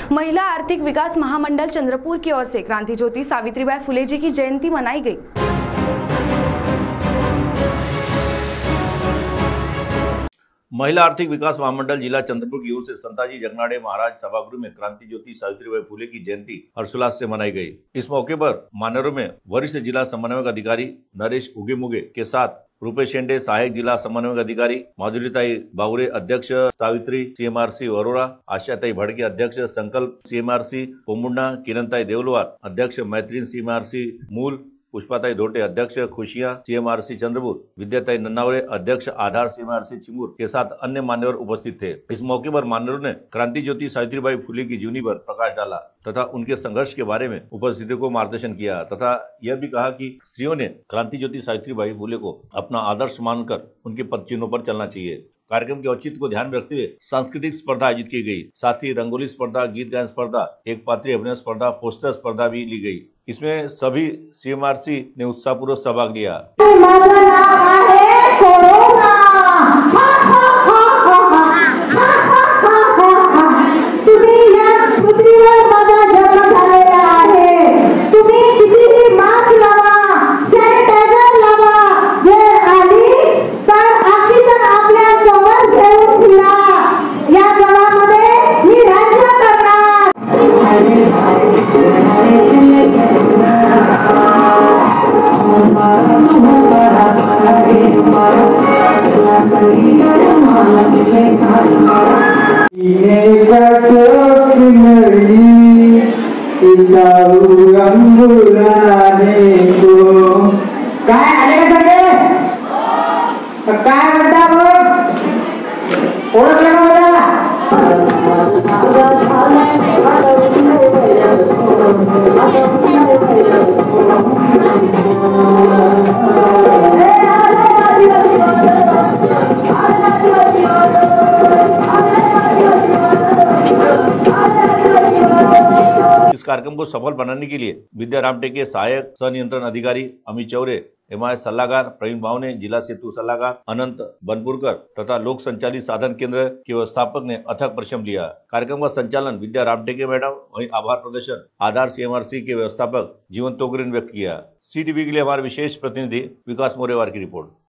महिला आर्थिक विकास महामंडल चंद्रपुर की ओर से क्रांति ज्योति सावित्रीबाई फुले जी की जयंती मनाई गई। महिला आर्थिक विकास महामंडल जिला चंद्रपुर की ओर से संताजी जगनाड़े महाराज सभागृह में क्रांति ज्योति सावित्रीबाई फुले की जयंती हर्षोल्लास से मनाई गई। इस मौके पर मान्यवरों में वरिष्ठ जिला समन्वयक अधिकारी नरेश उगेमुगे के साथ रूपेश शेंडे सहायक जिला समन्वयक अधिकारी, माधुरीताई बावरे अध्यक्ष सावित्री सीएमआरसी वरोरा, आशाताई भड़के अध्यक्ष संकल्प सीएमआरसी पोमुंडा, किरणताई देवलवार अध्यक्ष मैत्रीन सीएमआरसी मूल, पुष्पाताई धोटे अध्यक्ष खुशियां सीएमआरसी चंद्रपुर, विद्याताई नन्नावरे अध्यक्ष आधार सीएमआरसी चिमूर के साथ अन्य मान्यवर उपस्थित थे। इस मौके पर मान्यवरों ने क्रांति ज्योति सावित्रीबाई फुले की जीवनी पर प्रकाश डाला तथा उनके संघर्ष के बारे में उपस्थितों को मार्गदर्शन किया तथा यह भी कहा कि स्त्रियों ने क्रांति ज्योति सावित्रीबाई फुले को अपना आदर्श मानकर उनके पद चिन्हों पर चलना चाहिए। कार्यक्रम के औचित्य को ध्यान में रखते हुए सांस्कृतिक स्पर्धा आयोजित की गई। साथ ही रंगोली स्पर्धा, गीत गायन स्पर्धा, एक पात्रीय अभिनय स्पर्धा, पोस्टर स्पर्धा भी ली गई। इसमें सभी सीएमआरसी ने उत्साहपूर्वक सहभाग लिया। काय म्हणता मग ओळखलं इस कार्यक्रम को सफल बनाने के लिए विद्या रामटेक के सहायक संनियंत्रण अधिकारी अमित चौरे, एमआईएस सलाहकार प्रवीण भावने, जिला सेतु सलाहकार अनंत बनपुरकर तथा लोक संचालित साधन केंद्र के व्यवस्थापक ने अथक परिश्रम लिया। कार्यक्रम का संचालन विद्या रामटेके मैडम, वहीं आभार प्रदर्शन आधार सीएमआरसी के व्यवस्थापक जीवन तोगरे ने व्यक्त किया। CTV के लिए हमारे विशेष प्रतिनिधि विकास मोरेवार की रिपोर्ट।